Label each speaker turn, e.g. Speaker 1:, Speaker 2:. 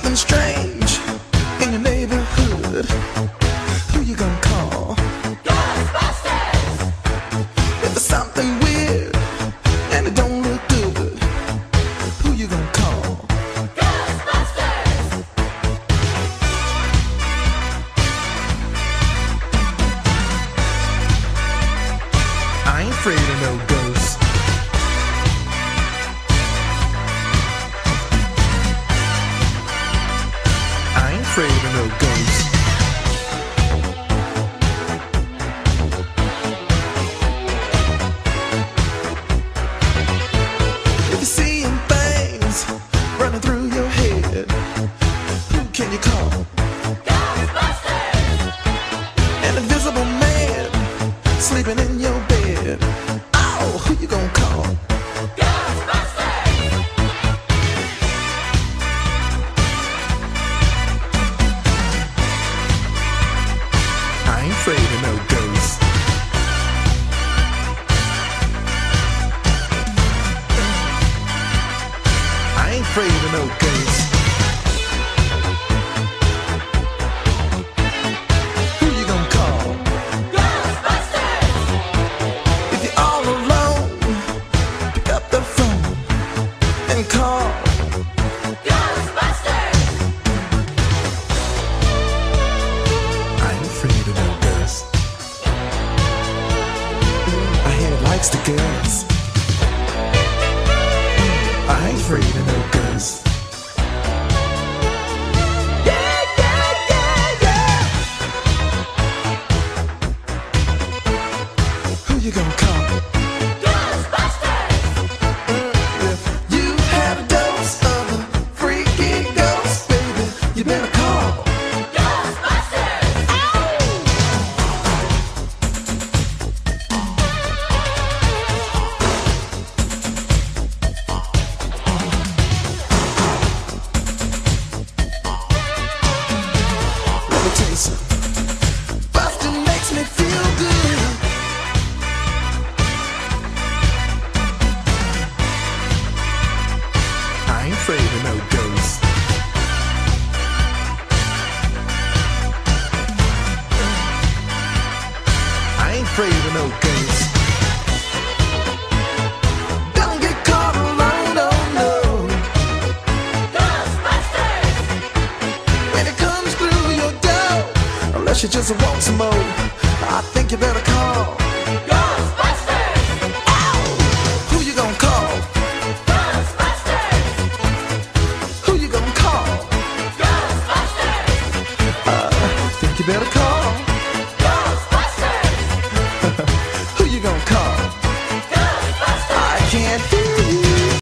Speaker 1: something strange in your neighborhood, who you gonna call? Ghostbusters! If there's something weird and it don't look good, who you gonna call? Ghostbusters! I ain't afraid of no ghosts. Afraid of no ghosts. If you're seeing things running through your head, who can you call? Ghostbusters! An invisible man sleeping in your bed. Oh, who you gonna call? Afraid of no ghosts. I ain't afraid of no ghosts. Who you gonna call? Ghostbusters! If you're all alone, pick up the phone and call Ghostbusters! I ain't afraid of no ghosts. Likes the girls. I ain't afraid of no ghosts. Yeah, yeah, yeah, yeah. Who you gonna call? Ghostbusters! If you had a dose of a freaky ghost, baby, you better call Ghostbusters! Bustin' makes me feel good. I ain't afraid of no ghosts. I ain't afraid of no ghosts. Don't get caught alone, oh no. Ghostbusters! When it comes through your door, unless you just want some more, I think you better call Ghostbusters! Ow! Who you gonna call? Ghostbusters! Who you gonna call? Ghostbusters! I think you better call